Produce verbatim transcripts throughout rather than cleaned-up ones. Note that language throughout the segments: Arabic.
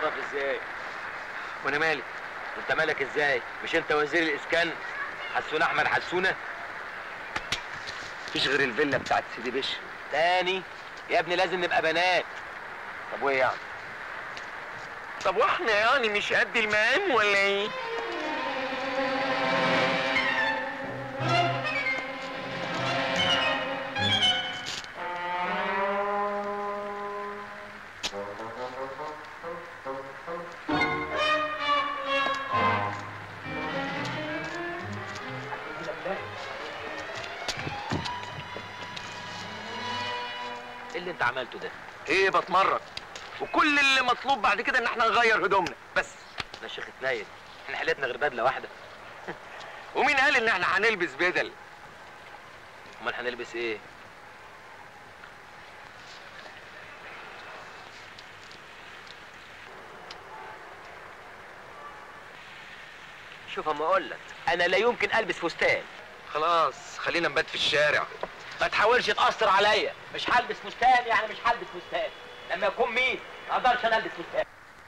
اتصرف ازاي؟ وانا مالي؟ انت مالك ازاي؟ مش انت وزير الاسكان؟ حسونه احمد حسونه؟ مفيش غير الفيلا بتاعت سيدي باشا. تاني؟ يا ابني لازم نبقى بنات. طب وايه يعني؟ طب واحنا يعني مش قد المقام ولا ايه؟ ايه اللي انت عملته ده؟ ايه بتمرن، وكل اللي مطلوب بعد كده ان احنا نغير هدومنا بس. يا شيخ اتنيل، احنا حيلتنا غير بدله واحده. ومين قال ان احنا هنلبس بدل؟ امال هنلبس ايه؟ شوف اما اقول لك، انا لا يمكن البس فستان. خلاص خلينا نبات في الشارع. ما تحاولش تأثر عليا، مش هلبس فستان يعني مش هلبس فستان. لما يكون مين؟ ما اقدرش انا البس فستان.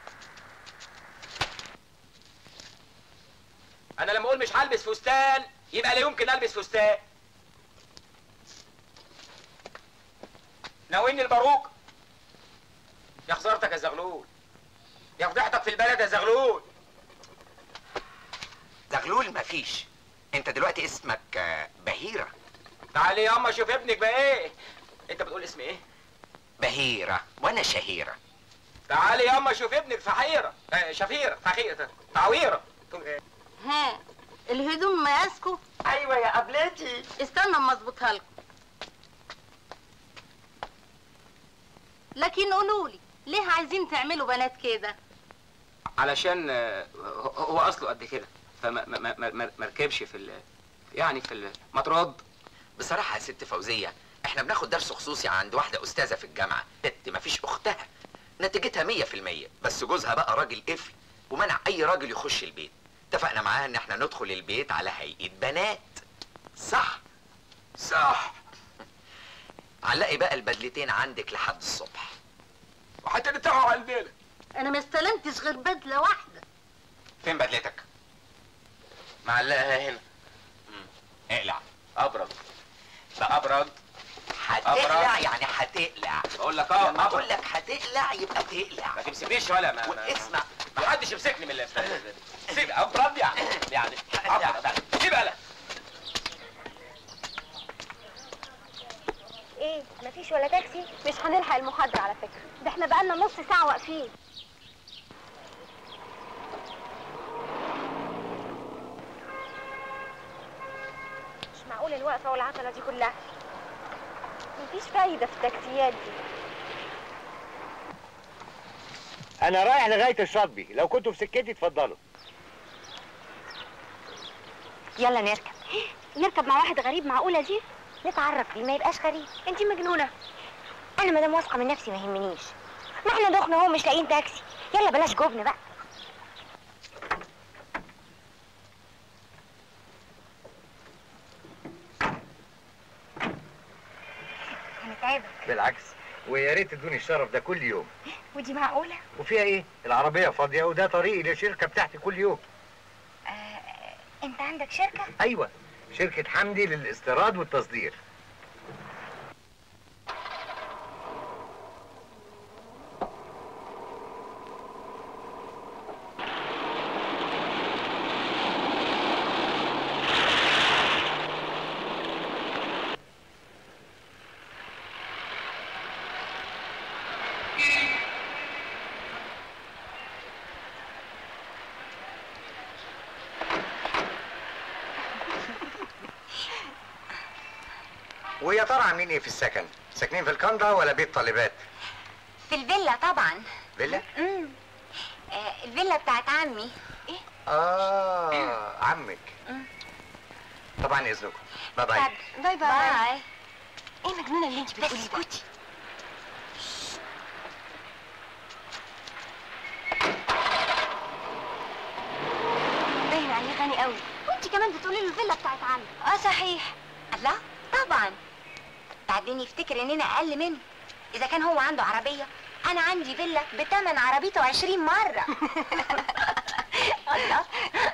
انا لما اقول مش هلبس فستان يبقى لا يمكن البس فستان. ناويني الباروك؟ يا خسارتك يا زغلول، يا فضيحتك في البلد يا زغلول. زغلول مفيش، انت دلوقتي اسمك بهيرة. تعالي ياما شوف ابنك بقى ايه. انت بتقول اسم ايه؟ بهيرة وانا شهيرة. تعالي ياما شوف ابنك فحيرة اه شفيرة فخيرة تعويرة. ها الهدوم مقاسكوا؟ ايوه يا قبلتي. استنى اما اظبطها لكم. لكن قولوا لي ليه عايزين تعملوا بنات كده؟ علشان هو اصله قد كده فما ما ما مركبش في ال يعني في المطراد. بصراحة يا ست فوزية احنا بناخد درس خصوصي عند واحدة استاذة في الجامعة، ست مفيش اختها، نتيجتها مية في المية، بس جوزها بقى راجل قفل ومنع اي راجل يخش البيت. اتفقنا معاها ان احنا ندخل البيت على هيئة بنات. صح؟ صح. علقي بقى البدلتين عندك لحد الصبح. وهترتاحوا على الليلة. انا ما استلمتش غير بدلة واحدة. فين بدلتك؟ معلقها هنا. امم اقلع. ابرد. ده ابرد. هتقلع يعني هتقلع. بقول لك اه لما اقول لك هتقلع يبقى تقلع. ما تمسكنيش ولا ما واسمع ما حدش يمسكني من اللي سيب ابرد يعني يعني ابرد. سيب قلق. ايه مفيش ولا تاكسي؟ مش هنلحق المحاضرة على فكرة، ده احنا بقالنا نص ساعة واقفين. مش معقول الوقفة والعطلة دي كلها. مفيش فايدة في التاكسيات دي. انا رايح لغاية الشاطبي، لو كنتوا في سكتي اتفضلوا. يلا نركب. نركب مع واحد غريب؟ معقولة دي؟ نتعرف بيه ما يبقاش غريب. انت مجنونة. انا مادام واثقة من نفسي ما يهمنيش. ما احنا دخنا اهو مش لاقيين تاكسي. يلا بلاش جبن بقى. هنتعبك. بالعكس، ويا ريت تدوني الشرف ده كل يوم. ودي معقولة؟ وفيها ايه؟ العربية فاضية وده طريقي للشركة بتاعتي كل يوم. آه، انت عندك شركة؟ ايوه، شركة حمدي للاستيراد والتصدير. ويا ترى عاملين ايه في السكن؟ ساكنين في الكندا ولا بيت طالبات؟ في الفيلا طبعا. فيلا؟ امم آه الفيلا بتاعت عمي. ايه؟ اه عمك. مم. طبعا اذنكم. باي باي. باي باي باي. ايه مجنونة اللي انت بتقوليه ده؟ اسكتي. باين عليه غني قوي. وانت كمان بتقولي له الفيلا بتاعت عمي. اه صحيح. الله طبعا. بعدين يفتكر اننا اقل منه. اذا كان هو عنده عربيه انا عندي فيلا بتمن عربيته عشرين مرة. الله.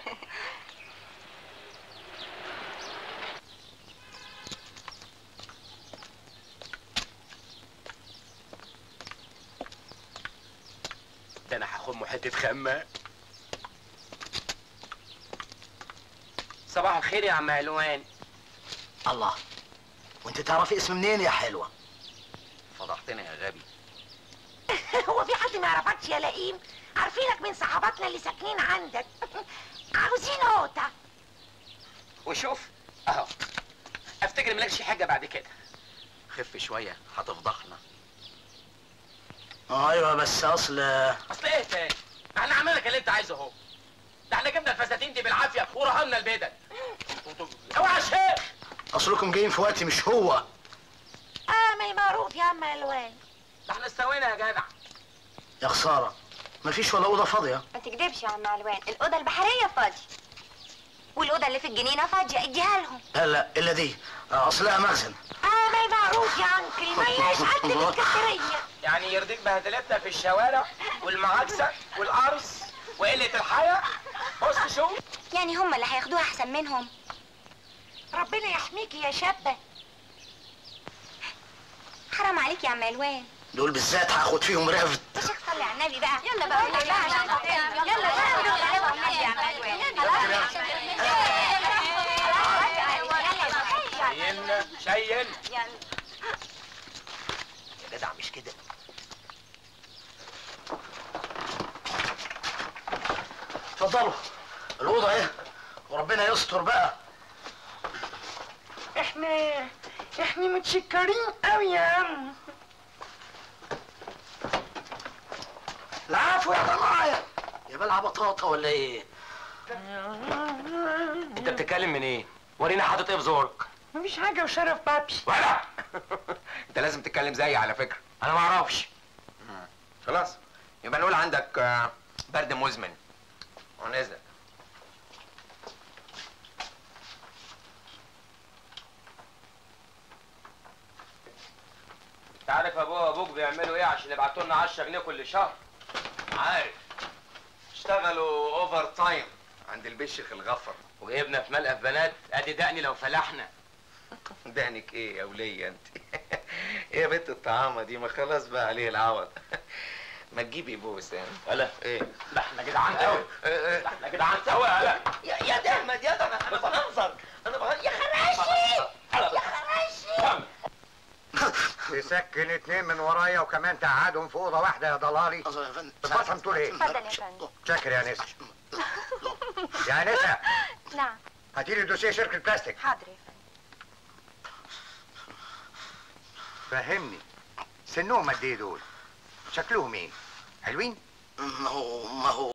ده انا هاخد حته خمه. صباح الخير يا عم علوان. الله، وانت تعرفي اسم منين يا حلوه؟ فضحتنا يا غبي. هو في حد ما يعرفكش يا لئيم؟ عارفينك من صحاباتنا اللي ساكنين عندك. عاوزين قوطة. وشوف اهو، افتكر مالكش حاجه بعد كده. خف شويه هتفضحنا. ايوه بس اصل اصل ايه تاني؟ احنا عملنا لك اللي انت عايزه اهو. ده احنا جبنا الفساتين دي بالعافيه ورهنا البدل. اوعى يا شيخ. اصلكم جايين في وقت مش هو. اه ما معروف يا عم الوان. ده احنا استوينا يا جدع. يا خساره، مفيش ولا اوضه فاضيه. ما تكدبش يا عم علوان، الأوضة البحرية فاضية والأوضة اللي في الجنينة فاضية، اديها لهم. لا لا الا دي، اصلها مخزن. اه ما معروف يا انكل، ما هياش حد من الكترية. يعني يرضيك بهدلتنا في الشوارع والمعاكسه والقرص وقله الحياه؟ بص شوف. يعني هم اللي هياخدوها أحسن منهم؟ ربنا يحميكي يا شابة. حرام عليك يا عم علوان. دول بالذات هاخد فيهم رفد. يا شيخ صلي على النبي بقى. يلا بقى يلا بقى عشان خاطرنا. يلا بقى يلا النبي يا عم علوان. خلاص. شيلنا شيل. يلا. يا جدع مش كده. اتفضلوا، الاوضه اهي وربنا يستر بقى. احنا احنا متشكرين قوي يا عم. العفو يا ضنايا. يا بلع بطاطا ولا ايه؟ انت بتتكلم من ايه؟ ورينا حاطط ايه في زورك. مفيش حاجة وشرف بابي. ولا انت لازم تتكلم زيي على فكره. انا ما اعرفش. خلاص يبقى نقول عندك آه، برد مزمن ونزل. انت عارف ابوه وابوك بيعملوا ايه عشان يبعتوا لنا عشرة جنيه كل شهر؟ عارف، اشتغلوا اوفر تايم عند البشخ الغفر. وجايبنا في ملقف بنات ادي دقني لو فلحنا. دهنك ايه يا وليه انت؟ ايه يا بنت الطعامه دي؟ ما خلاص بقى عليه العوض. ما تجيبي بوس يعني. ولا ايه؟ ده احنا جدعان قوي. ده احنا جدعان قوي يا يا يا ده احمد يا ده انا انا بهزر. انا بهزر يا خراشي يا خراشي. تسكن اتنين من ورايا وكمان تقعدهم في اوضه واحده يا ضلالي. بتفهم تقول ايه؟ اتفضل يا فندم. شاكر يا نسا. يا نسا نعم. هاتي لي دوسيه شركه بلاستيك. حاضر يا فندم. فهمني، سنهم قد ايه دول؟ شكلهم ايه؟ حلوين؟ ما هو ما هو